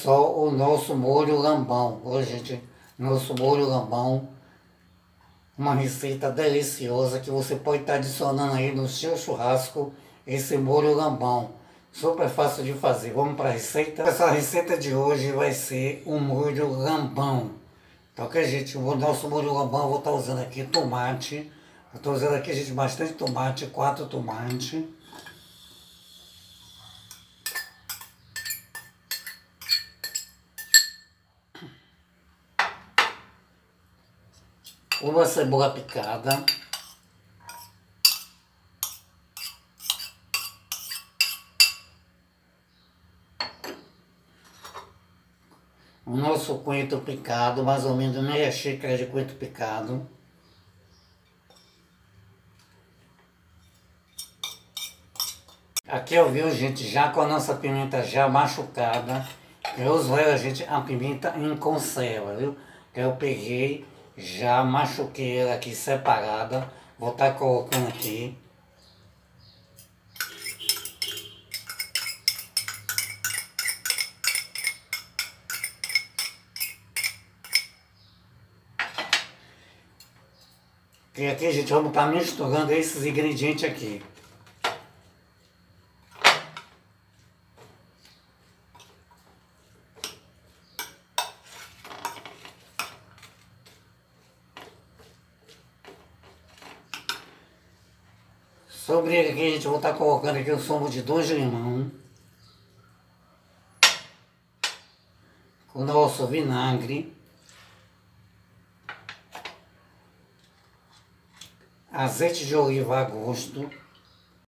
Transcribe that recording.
só o nosso molho lambão. Hoje, gente, nosso molho lambão, uma receita deliciosa que você pode estar adicionando aí no seu churrasco, esse molho lambão. Super fácil de fazer. Vamos para a receita? Essa receita de hoje vai ser um molho lambão. Então, ok, gente, o nosso molho lambão, eu vou estar usando aqui tomate. Eu estou usando aqui, gente, bastante tomate, 4 tomates. Uma cebola picada. O nosso coentro picado, mais ou menos meia xícara de coentro picado. Aqui eu vi, gente, já com a nossa pimenta já machucada. Eu uso ela, gente, a pimenta em conserva, viu? Que eu peguei, já machuquei ela aqui separada. Vou estar colocando aqui. E aqui, gente, vamos estar misturando esses ingredientes aqui. Sobre ele aqui, a gente vai estar colocando aqui o sumo de 2 limão. O nosso vinagre. Azeite de oliva a gosto.